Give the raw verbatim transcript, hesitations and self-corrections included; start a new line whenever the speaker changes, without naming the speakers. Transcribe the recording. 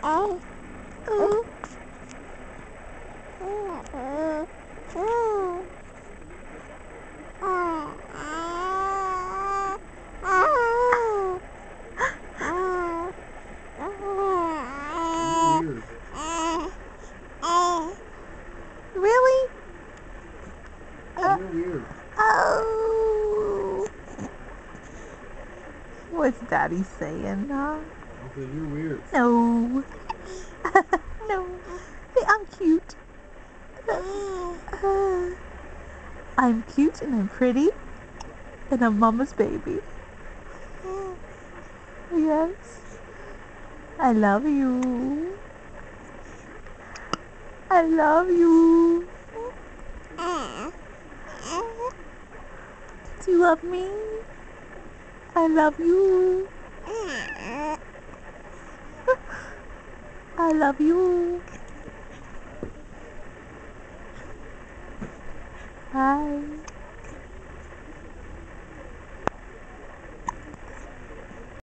Oh.
Weird.
Really?
You're weird.
Oh. What's Daddy saying, huh?
I said you're weird.
No. No. Hey, I'm cute. I'm cute and I'm pretty and I'm Mama's baby. Yes. I love you. I love you. Do you love me? I love you. I love you. Hi.